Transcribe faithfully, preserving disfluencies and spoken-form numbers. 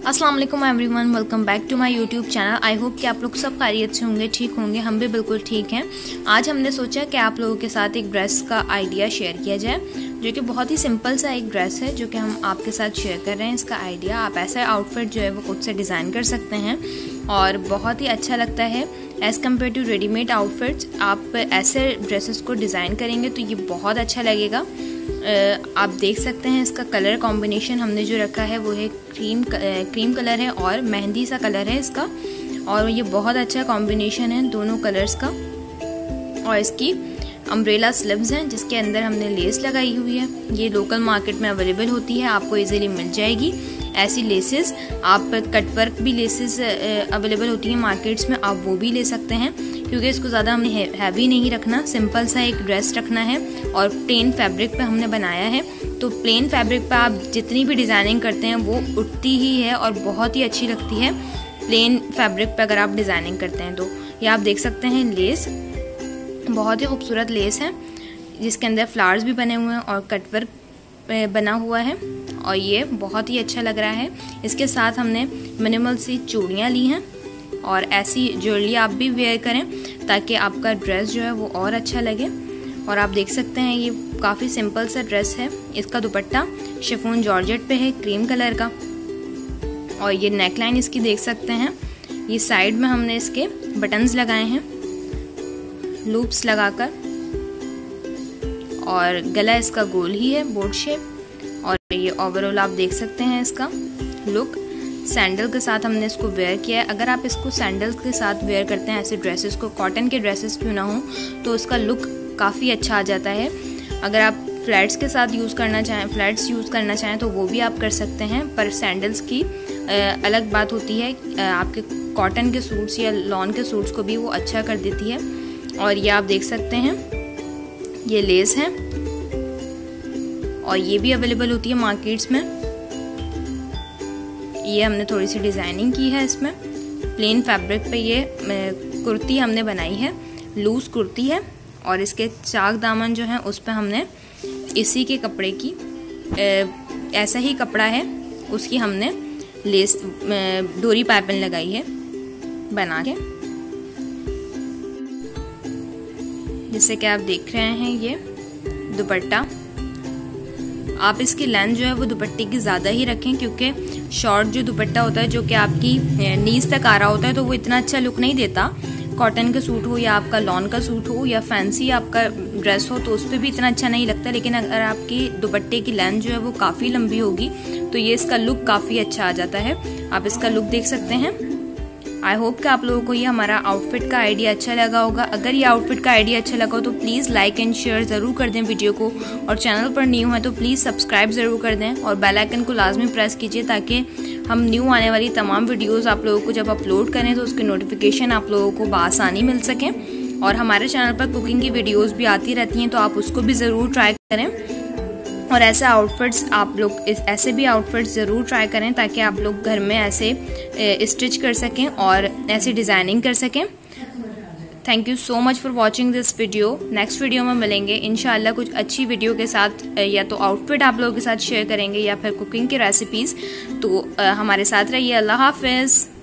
अस्सलाम वालेकुम everyone, welcome back to my YouTube channel. I hope कि आप लोग सब खैरियत से होंगे, ठीक होंगे। हम भी बिल्कुल ठीक हैं। आज हमने सोचा कि आप लोगों के साथ एक ड्रेस का आइडिया शेयर किया जाए, जो कि बहुत ही सिंपल सा एक ड्रेस है जो कि हम आपके साथ शेयर कर रहे हैं। इसका आइडिया आप ऐसा आउटफिट जो है वो खुद से डिज़ाइन कर सकते हैं और बहुत ही अच्छा लगता है as compare to readymade outfits. आप ऐसे ड्रेसेस को डिज़ाइन करेंगे तो ये बहुत अच्छा लगेगा। आप देख सकते हैं इसका कलर कॉम्बिनेशन हमने जो रखा है वो है क्रीम क्रीम कलर है और मेहंदी सा कलर है इसका, और ये बहुत अच्छा कॉम्बिनेशन है दोनों कलर्स का। और इसकी अम्ब्रेला स्लीव्स हैं जिसके अंदर हमने लेस लगाई हुई है। ये लोकल मार्केट में अवेलेबल होती है, आपको इजीली मिल जाएगी ऐसी लेसेस। आप कटवर्क भी लेसेस अवेलेबल होती हैं मार्केट्स में, आप वो भी ले सकते हैं, क्योंकि इसको ज़्यादा हमने हैवी नहीं रखना, सिंपल सा एक ड्रेस रखना है और प्लेन फैब्रिक पे हमने बनाया है। तो प्लेन फैब्रिक पे आप जितनी भी डिज़ाइनिंग करते हैं वो उठती ही है और बहुत ही अच्छी लगती है प्लेन फैब्रिक पे अगर आप डिज़ाइनिंग करते हैं। तो ये आप देख सकते हैं लेस बहुत ही खूबसूरत लेस है जिसके अंदर फ्लावर्स भी बने हुए हैं और कटवर्क बना हुआ है और ये बहुत ही अच्छा लग रहा है। इसके साथ हमने मिनिमल सी चूड़ियाँ ली हैं और ऐसी ज्वेलरी आप भी वेयर करें ताकि आपका ड्रेस जो है वो और अच्छा लगे। और आप देख सकते हैं ये काफ़ी सिंपल सा ड्रेस है। इसका दुपट्टा शिफॉन जॉर्जेट पे है क्रीम कलर का, और ये नेकलाइन इसकी देख सकते हैं। ये साइड में हमने इसके बटन्स लगाए हैं लूप्स लगाकर, और गला इसका गोल ही है बोर्ड शेप। और ये ओवरऑल आप देख सकते हैं इसका लुक। सैंडल के साथ हमने इसको वेयर किया है। अगर आप इसको सैंडल के साथ वेयर करते हैं ऐसे ड्रेसेस को, कॉटन के ड्रेसेस क्यों ना हो, तो इसका लुक काफ़ी अच्छा आ जाता है। अगर आप फ्लैट्स के साथ यूज़ करना चाहें फ्लैट्स यूज़ करना चाहें तो वो भी आप कर सकते हैं, पर सैंडल्स की अलग बात होती है, आपके कॉटन के सूट्स या लॉन के सूट्स को भी वो अच्छा कर देती है। और ये आप देख सकते हैं ये लेस है और ये भी अवेलेबल होती है मार्केट्स में। ये हमने थोड़ी सी डिज़ाइनिंग की है इसमें प्लेन फैब्रिक पे। ये कुर्ती हमने बनाई है, लूज़ कुर्ती है, और इसके चाक दामन जो है उस पर हमने इसी के कपड़े की ऐसा ही कपड़ा है उसकी हमने लेस डोरी पाइपिंग लगाई है बना के, जैसे कि आप देख रहे हैं। ये दुपट्टा आप इसकी लेंथ जो है वो दुपट्टे की ज़्यादा ही रखें, क्योंकि शॉर्ट जो दुपट्टा होता है जो कि आपकी नीज तक आ रहा होता है तो वो इतना अच्छा लुक नहीं देता। कॉटन का सूट हो या आपका लॉन का सूट हो या फैंसी आपका ड्रेस हो तो उस पर भी इतना अच्छा नहीं लगता। लेकिन अगर आपकी दुपट्टे की लेंथ जो है वो काफ़ी लंबी होगी तो ये इसका लुक काफ़ी अच्छा आ जाता है। आप इसका लुक देख सकते हैं। आई होप कि आप लोगों को ये हमारा आउटफिट का आइडिया अच्छा लगा होगा। अगर ये आउटफिट का आइडिया अच्छा लगा हो तो प्लीज़ लाइक एंड शेयर ज़रूर कर दें वीडियो को, और चैनल पर न्यू है तो प्लीज़ सब्सक्राइब ज़रूर कर दें और बेल आइकन को लाजमी प्रेस कीजिए ताकि हम न्यू आने वाली तमाम वीडियोस आप लोगों को जब अपलोड करें तो उसकी नोटिफिकेशन आप लोगों को बआसानी मिल सकें। और हमारे चैनल पर कुकिंग की वीडियोस भी आती रहती हैं तो आप उसको भी ज़रूर ट्राई करें, और ऐसे आउटफिट्स आप लोग ऐसे भी आउटफिट्स ज़रूर ट्राई करें ताकि आप लोग घर में ऐसे स्टिच कर सकें और ऐसी डिज़ाइनिंग कर सकें। Thank you so much for watching this video. Next video में मिलेंगे इंशाल्लाह कुछ अच्छी वीडियो के साथ, या तो आउटफिट आप लोगों के साथ शेयर करेंगे या फिर कुकिंग की रेसिपीज़। तो हमारे साथ रहिए। अल्लाह हाफिज़।